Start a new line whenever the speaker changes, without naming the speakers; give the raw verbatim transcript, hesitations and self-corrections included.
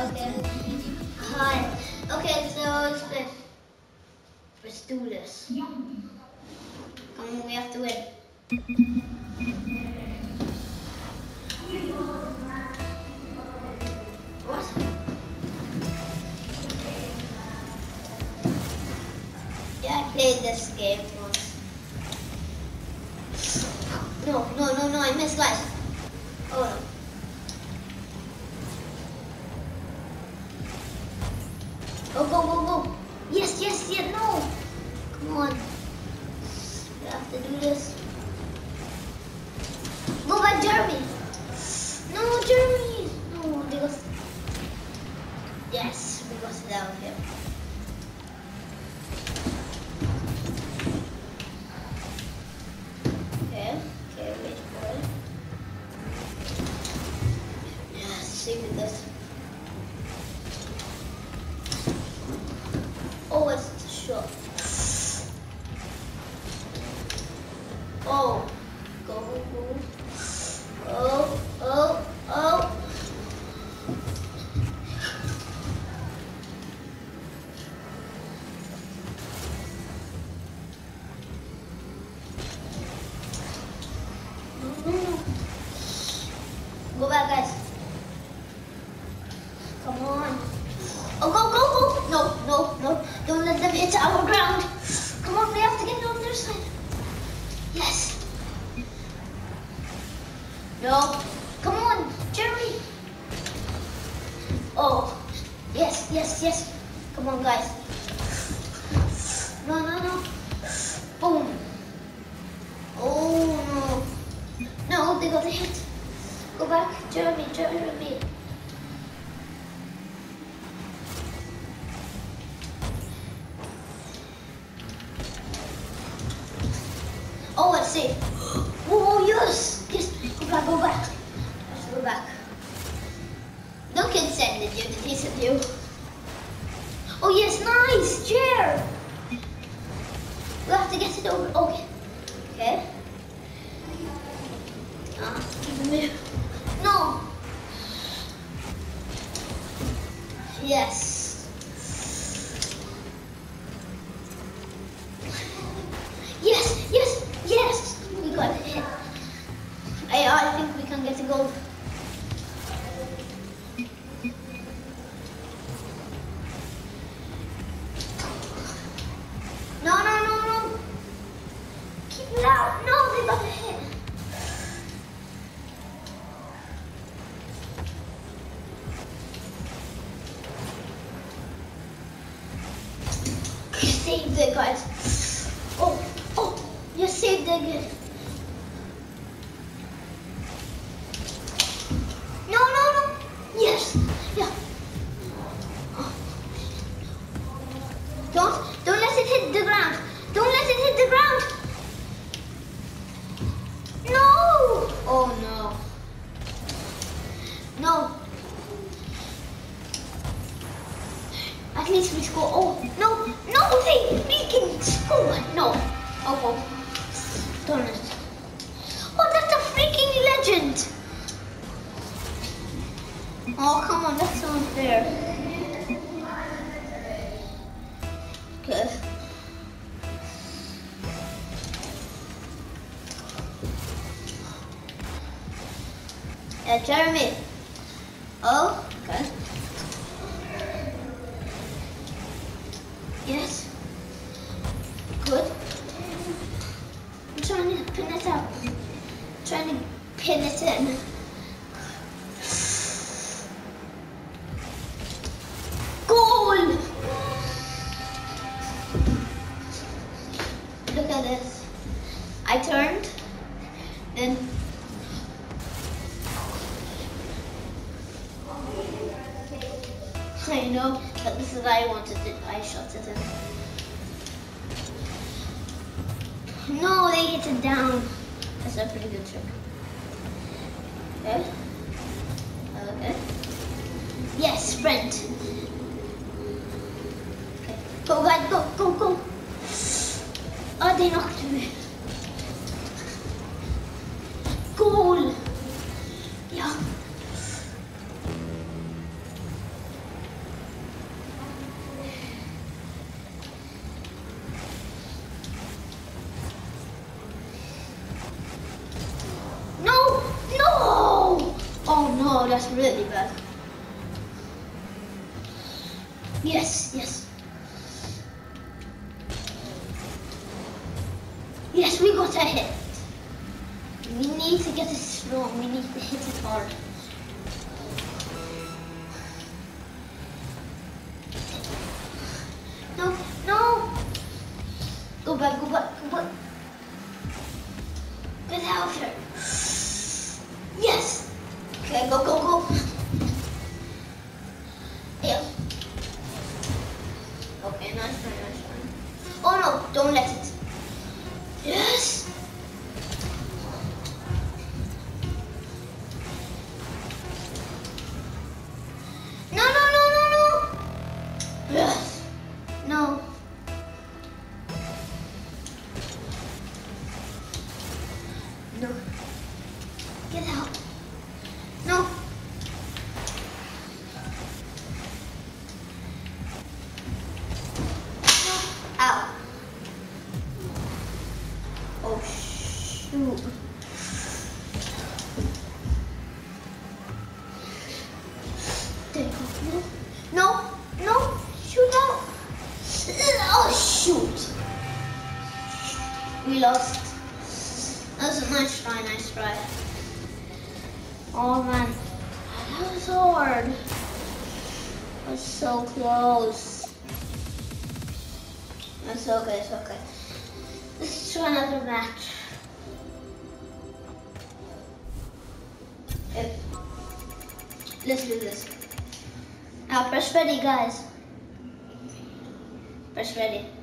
Okay. Hi. Okay, so let's, let's do this. Come on, we have to win. What? Yeah, I played this game once. No, no, no, no, I missed, guys. Oh no. Go, go, go, go. Yes, yes, yes, no. Come on. We have to do this. Go back, Jeremy. No, Jeremy. No, they got... Yes, we got it down here. Okay, okay, wait for it. Yes, see with this. Oh, it's short. Oh, go, go, go. Oh, oh, oh. No, no, no. Go back, guys. Come on. Oh, go, go, go. No, no, no. Don't let them hit our ground. Come on, we have to get on their side. Yes. No. Come on, Jeremy. Oh. Yes, yes, yes. Come on, guys. No, no, no. Boom. Oh, no. No, they got a hit. Go back, Jeremy, Jeremy. Oh, let's see. Oh, yes. Yes. Go back, go back. Let's go back. No kid send it you, did he send you? Oh, yes, nice. Chair. We have to get it over. Okay. Okay. Ah, give me. No. Yes. Yes, yes, yes. We got it. I, I think we can get a goal. No, no, no, no. Keep it out. No, they got a hit. Saved it, guys. Oh, oh, you saved it again. No, no, no. Yes, yeah. Don't, don't let it hit the ground. Don't let it hit the ground. No. Oh no. No. At least we score. Oh, no, no, they, we can score. No. Oh, oh. Darn it. Oh, that's a freaking legend. Oh, come on, that's so unfair. Okay. Yeah, Jeremy. Oh, okay. Yes. Good. I'm trying to pin it out. I'm trying to pin it in. Goal! Look at this. I turned, then I know, but this is what I wanted it. I shot it in. No, they hit it down. That's a pretty good trick. Okay. Okay. Yes, sprint. Okay. Go, guys, go, go, go. Oh, they knocked me. Goal. Yeah. that's really bad. Yes, yes. Yes, we got a hit. We need to get it strong. We need to hit it hard. No, no. Go back, go back, go back. Get out of here. Yes. Okay, go, go, go. Yeah. Okay, nice try, nice try. Oh no, don't let it. Yes. No, no, no, no, no. Yes. No. No. Get out. No. Ow. Oh, shoot. There you go. No, no, shoot out. Oh, shoot. We lost. That was a nice try, nice try. Oh man, that was hard. That was so close. It's okay, it's okay. Let's try another match. Yep. Let's do this. Now press ready, guys. Press ready.